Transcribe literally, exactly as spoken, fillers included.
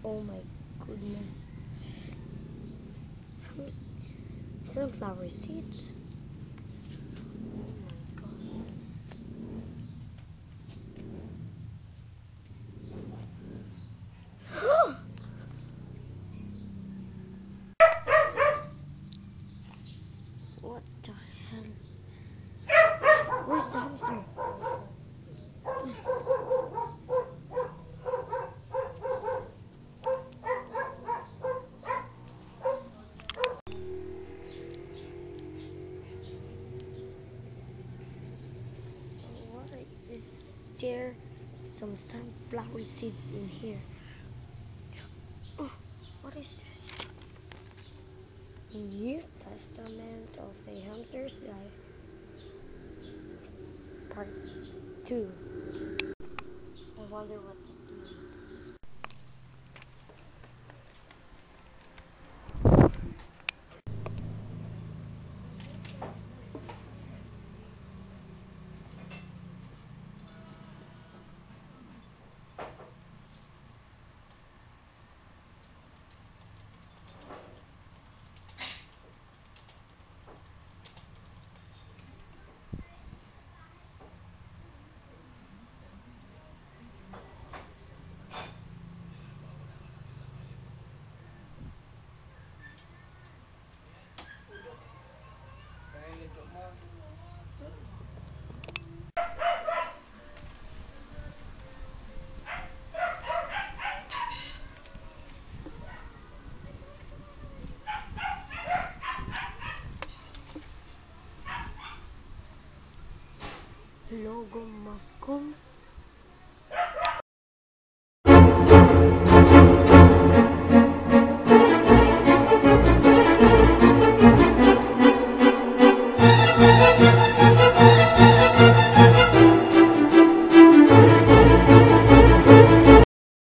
Oh my goodness. Fruit, sunflower seeds. Oh my god. What the hell? Where's the hamster? Why is there some sunflower seeds in here? Oh, what is this? New Testament of a Hamster's Life, Part two. I wonder what it means. Logo must come